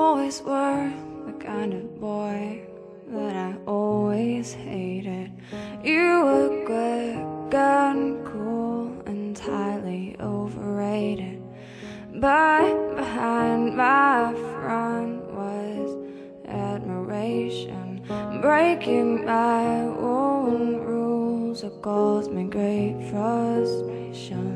always were the kind of boy that I always hated. You were quick and cool and highly overrated, but behind my front was admiration, breaking my own rules. It caused me great frustration.